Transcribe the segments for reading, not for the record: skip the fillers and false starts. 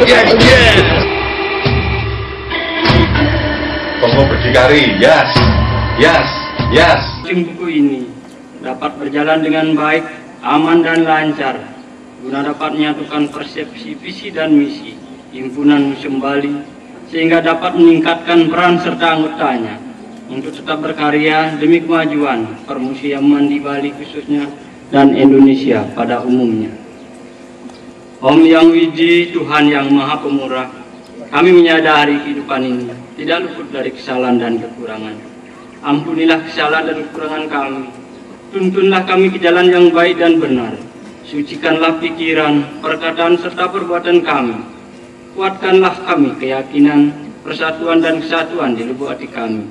yes, yes. Kongo berdikari, yes, yes, yes. Buku ini dapat berjalan dengan baik, aman dan lancar, guna dapat menyatukan persepsi, visi dan misi Himpunan Museum Bali, sehingga dapat meningkatkan peran serta anggotanya untuk tetap berkarya demi kemajuan permusiaman di Bali khususnya dan Indonesia pada umumnya. Om Yang Wiji, Tuhan yang Maha Pemurah, kami menyadari kehidupan ini tidak luput dari kesalahan dan kekurangan. Ampunilah kesalahan dan kekurangan kami. Tuntunlah kami ke jalan yang baik dan benar. Sucikanlah pikiran, perkataan serta perbuatan kami. Kuatkanlah kami keyakinan, persatuan dan kesatuan di lubuk hati kami.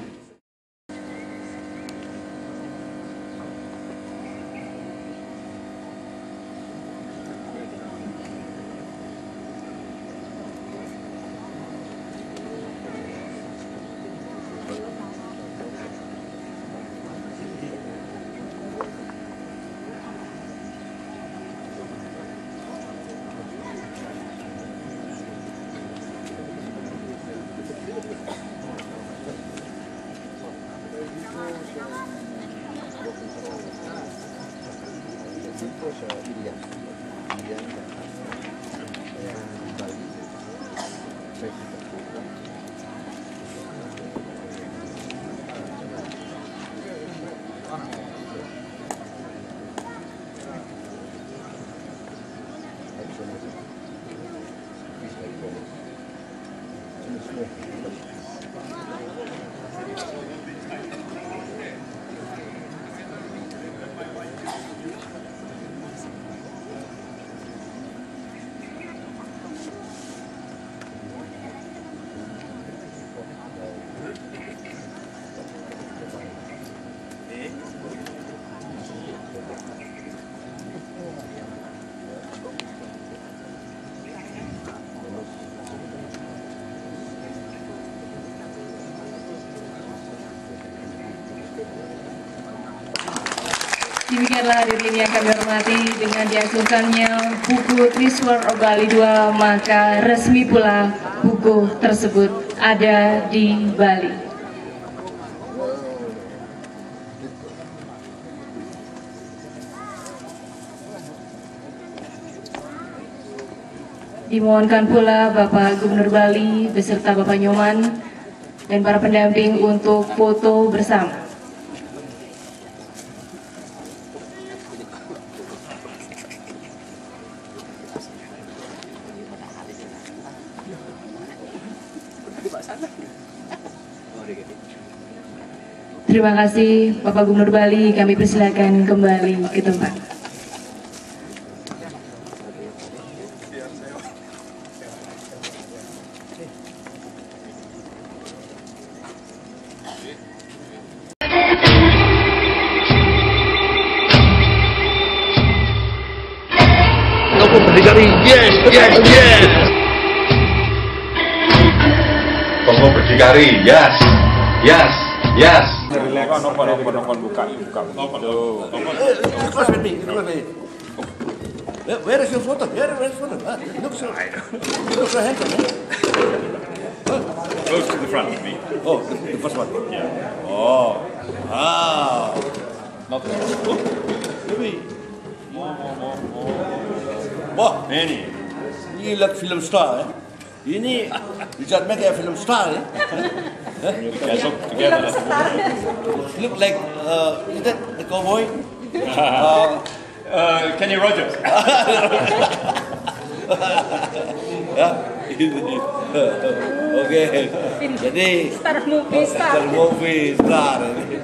Demikianlah hadirin yang kami hormati, dengan diagunkannya buku Triswar Bali 2, maka resmi pula buku tersebut ada di Bali. Dimohonkan pula Bapak Gubernur Bali beserta Bapak Nyoman dan para pendamping untuk foto bersama. Terima kasih Bapak Gubernur Bali, kami persilakan kembali ke tempat. Kongo berdikari, yes, yes, yes. Kongo berdikari, yes, yes, yes. Where is your photo? Where is photo? Look so handsome. Close to the front of me. Oh, the first one. Yeah. Oh, wow. Not Oh, maybe. Wah, many. ini like film star, eh? Ini Richard Mack kayak film star, eh? You guys look together. Look like is that the cowboy? Kenny Rogers. Ya, oke. Jadi Star movie star.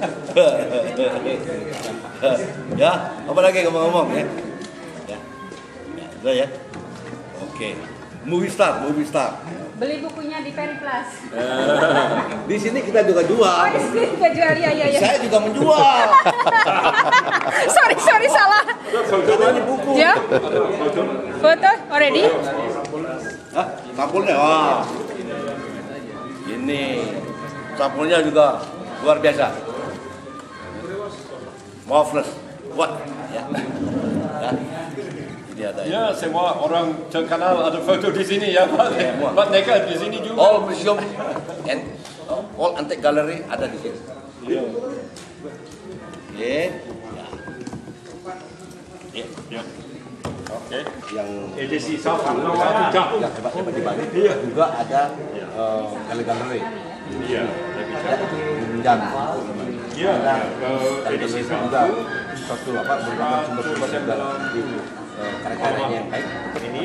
Ya, apa lagi ngomong-ngomong ya? Ya, sudah ya. Oke, movie star. Beli bukunya di Periplus. Di sini kita juga jual. Oh, di sini juga jual, iya. Saya juga menjual. sorry, salah. Ini buku. Ya? Foto already? Hah? Sampulnya, wah. Ini sampulnya juga luar biasa. Marvelous. What? Ya. Dia ada. Ya, semua orang terkenal ada foto di sini ya, Pak. Pak Neka di sini juga. All museum and all antique gallery ada di sini. Ya. Ya. Ya. Oke. Yang Edisi satu jam. yang hebat di Bali juga ada galeri. Iya. Ada Minjan. Iya. Edisi juga suatu beberapa sumber-sumber yang dari karya-karyanya yang baik. Ini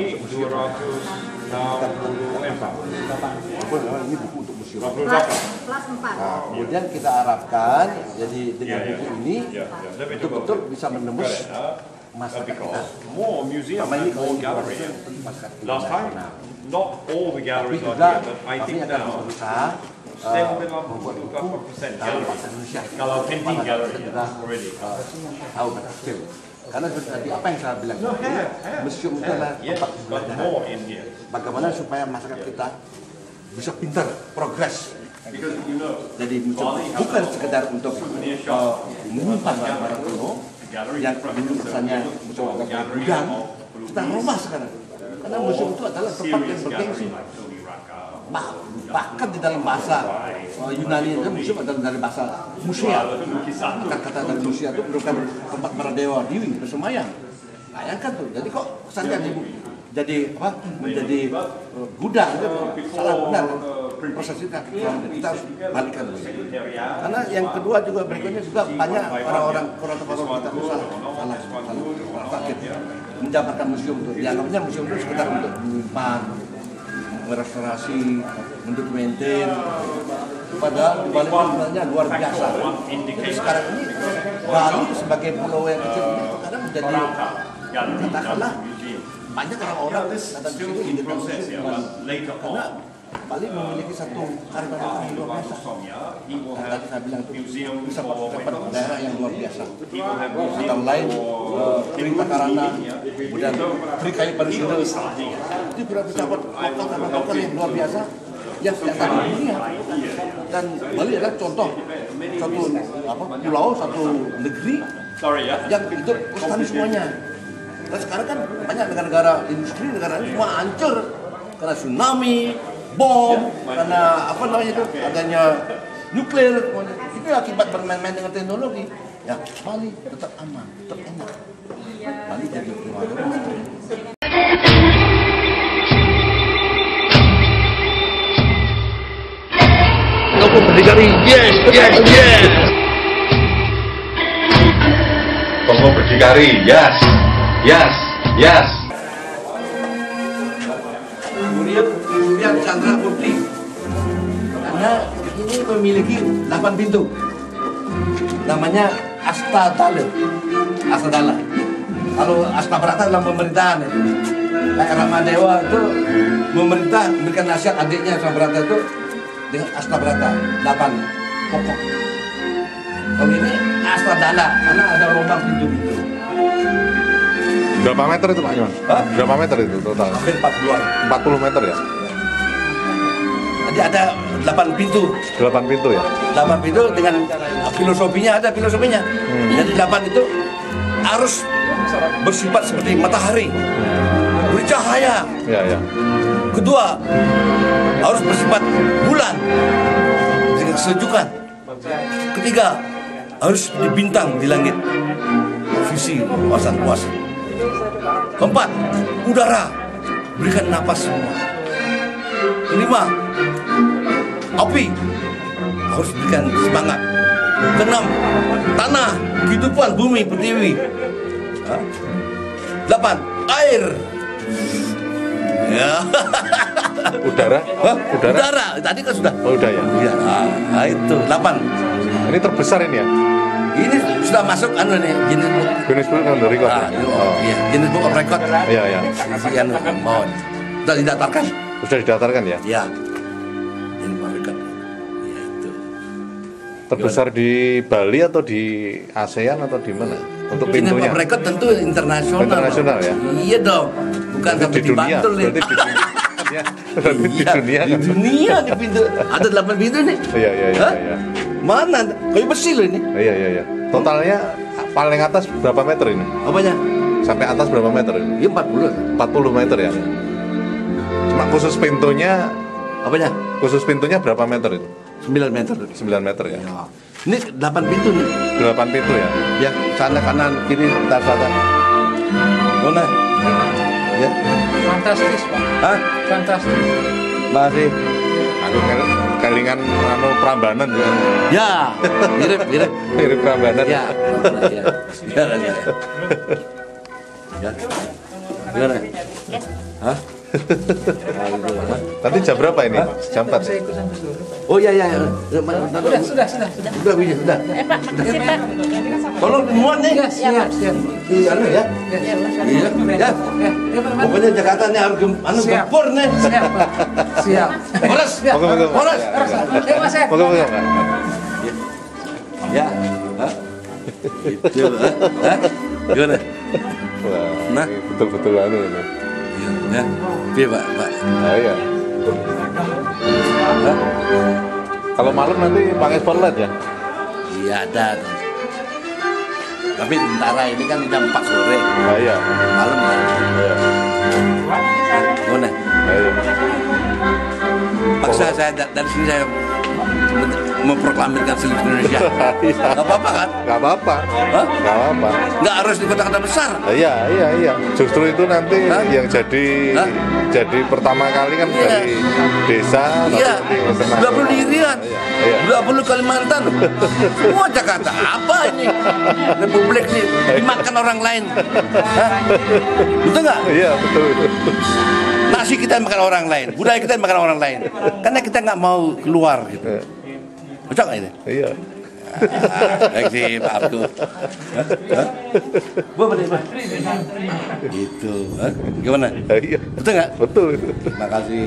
264. Ini buku untuk museum. Kelas 4. Nah, kemudian kita harapkan jadi dengan buku ini Lebih betul-betul bisa menembus masyarakat kita. more museum Sama ini and more kalau gallery. masyarakat kita. Last time, not all the Tapi galleries are juga here, but I kami think akan now berusaha membuat buku 78% dalam gallery. bahasa Indonesia. Kalau painting gallery Sudah already. tahu betul. Karena seperti tadi apa yang saya bilang, museum itu adalah Yes, tempat but belajar. more in here. Bagaimana supaya masyarakat kita bisa pintar, progres. Because you know, Jadi museum bukan sekedar untuk menyimpan barang-barang kuno yang dulu misalnya museum agak gudang, kita rumah sekarang. Karena museum itu adalah tempat yang bergengsi. Bahkan di dalam bahasa Yunani itu museum adalah dari bahasa musea. Kata-kata dari musea itu merupakan tempat para dewa dewi bersemayam. Bayangkan tuh. Jadi kok kesannya jadi apa? Menjadi gudang itu salah benar. Proses kita harus balikkan dulu. Karena yang kedua juga berikutnya juga banyak orang-orang kurator kita itu salah sakit menjabarkan museum itu. Dianggapnya museum itu sekedar untuk menyimpan, merestorasi, mendokumenter. Padahal di Bali sebenarnya luar biasa. Jadi sekarang ini Bali sebagai pulau yang kecil ini sekarang menjadi katakanlah banyak orang-orang datang ke sini di museum karena Bali memiliki satu karya yang luar biasa. Nah, tadi saya bilang itu bisa dapat daerah yang luar biasa. Antara lain Perintah Karana, kemudian Tri Kayu Parisida, itu berapa dapat lokal yang luar biasa yang tidak ada di dunia. Dan Bali adalah contoh satu pulau, satu negeri yang hidup lestari semuanya. Dan sekarang kan banyak negara-negara industri, negara ini semua hancur karena tsunami, bom, karena apa namanya itu adanya nuklir, itu akibat bermain-main dengan teknologi. Ya, Bali tetap aman, tetap enak. Bali jadi keluarga. Kamu berdikari, yes, yes, yes. Kamu berdikari, yes, yes, yes. Kemudian Chandra Putri, karena ini memiliki 8 pintu, namanya Astadala. Kalau Astabrata dalam pemerintahan itu, kayak Ramadewa itu memerintah memberikan nasihat adiknya Astabrata itu dengan Astabrata 8 pokok. Kalau ini Astadala karena ada lubang pintu-pintu. Berapa meter itu Pak Iwan? Berapa meter itu total? Hampir 40 meter ya? Jadi ada 8 pintu. 8 pintu ya? 8 pintu dengan filosofinya ada filosofinya. Jadi 8 itu harus bersifat seperti matahari, bercahaya. Ya, ya. Kedua, harus bersifat bulan dengan kesejukan. Ketiga, harus seperti bintang di langit, visi wawasan luas. Keempat, udara, berikan napas semua. Kelima, api, harus berikan semangat. Keenam, tanah, kehidupan bumi, pertiwi. 8, air. Ya. Udara? Hah? Udara? Udara, tadi kan sudah. Oh, udah ya? Iya, nah, itu 8. Ini terbesar ini ya? Ini sudah masuk nih jenis book. Guinness Book of Record ya? Iya, jenis book of record. Iya, iya. Yang mau sudah didaftarkan? Sudah didatarkan ya? Iya. Jenis book of record. Iya itu. Terbesar di Bali atau di ASEAN atau di mana? Untuk Jenis book pintunya? of record tentu internasional. Internasional ya? Iya dong. Bukan sampai di dunia. Bantul ya. Berarti di dunia. Berarti di dunia Di kan? dunia di pintu. Ada 8 pintu nih. Iya, iya, iya, Hah? iya. Mana? Kayu besi loh ini. Iya, iya, iya. Totalnya paling atas berapa meter ini? Apanya? Sampai atas berapa meter? Iya 40. 40 meter ya. Cuma khusus pintunya, Apanya? khusus pintunya berapa meter itu? 9 meter. 9 meter ya. Ya. Ini 8 pintu nih. 8 pintu ya. Ya, sana kanan kiri utara selatan. Mana? Ya. Fantastis, Pak. Hah? Fantastis. Masih. Anu kelingan anu Prambanan ya. Ya, mirip. Mirip Prambanan. Ya. Ya. Ya. Ya. Gimana? Hah? Nanti jam berapa ini? Jam 4 ya? Oh ya. Sudah. Sudah, sudah. Pak, makasih Pak. Tolong muat nih. Ya, siap. Di anu ya. Iya. Ya. Pokoknya Jakarta nih harus gempur nih. Siap, Pak. Siap. Horas. Moga-moga. Horas. Mas, ya. Moga-moga, Pak. Ya. Hah? Itu, hah? Gimana? Wah, Nah. ini betul-betul anu ini. Ya. Iya, Pak. Iya. Hah? Kalau malam nanti pakai spotlight ya? Iya ada. Tapi sementara ini kan jam 4 sore. Iya. Malam ya. Iya. Gimana? Iya. Paksa saya dari sini saya memproklamirkan seluruh Indonesia. Gak apa-apa kan? Gak apa-apa. Hah? Gak apa-apa. Nggak harus di kota-kota besar. Iya. Justru itu nanti Hah? yang jadi Hah? jadi pertama kali kan Iya. dari desa. Iya, nanti ke 20 di Irian, Iya. 20 Kalimantan. Semua Jakarta, apa ini? Republik ini dimakan orang lain. Hah? Betul nggak? Iya, betul. Nasi kita makan orang lain, budaya kita makan orang lain. Karena kita nggak mau keluar gitu. Cocok nggak ini? Iya. Baik sih, Pak Abdu. Apa? Gitu. Hah? Gimana? Iya. Betul nggak? Betul. Terima kasih.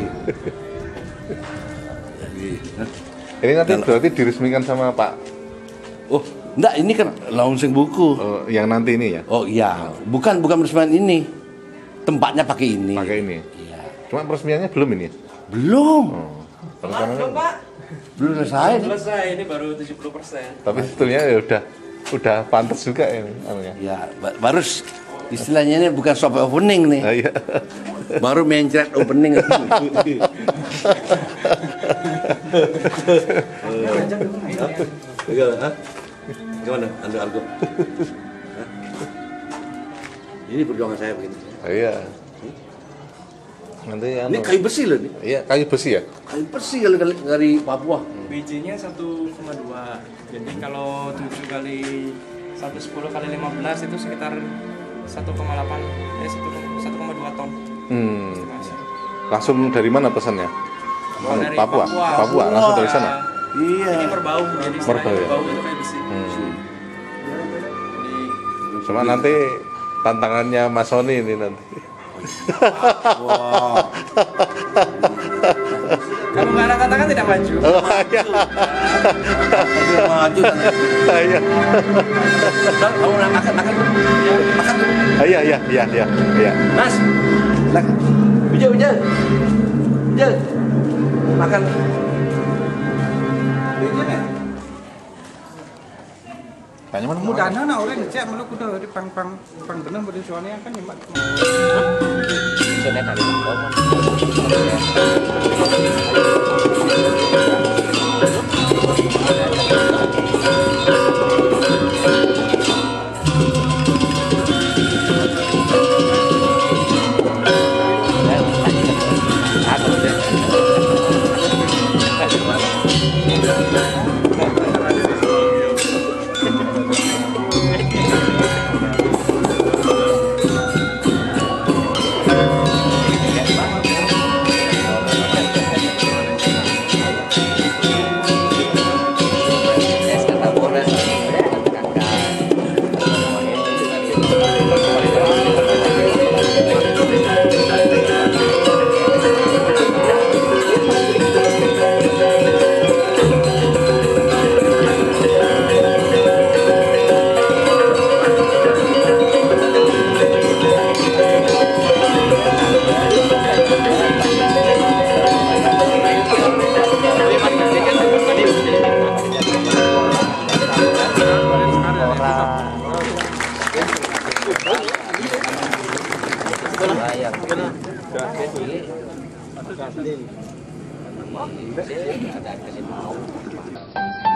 Jadi, Ini nanti berarti diresmikan sama Pak oh, enggak, ini kan launching buku. yang nanti ini ya? Oh iya, bukan peresmian ini. Tempatnya pakai ini. Pakai ini. Iya. Cuma peresmiannya belum ini. Belum. Rencananya Belum selesai. Selesai, ini baru 70%. tapi sebetulnya ya udah pantas juga ini anunya. Ya, baru istilahnya ini bukan soft opening nih. Iya. Baru mencret opening. Gimana? Ando. Ini perjuangan saya begini. Iya. Nanti Ini kayu besi loh nih. Iya, kayu besi ya? Kayu besi dari Papua. Bijinya 1,2. Jadi kalau 7 kali 110 kali 15 itu sekitar 1,8 1,2 ton. Estimasi. Langsung dari mana pesannya? Dari Papua. Papua. Langsung dari sana. Iya. Ini merbau, jadi Merbau, ya? merbau itu kayak besi. Jadi Cuma nanti tantangannya Mas Sony ini nanti. Wow. kalau nggak ada katakan tidak maju. Oh, iya. Dia maju kan. Iya. Kamu makan dulu. Makan dulu. Iya. Mas. Silakan. Bijak. Makan. Kayaknya mana Mudah na orang ngecek malu kuda di pang bener pada soalnya kan nyemak. keadaan ke situ.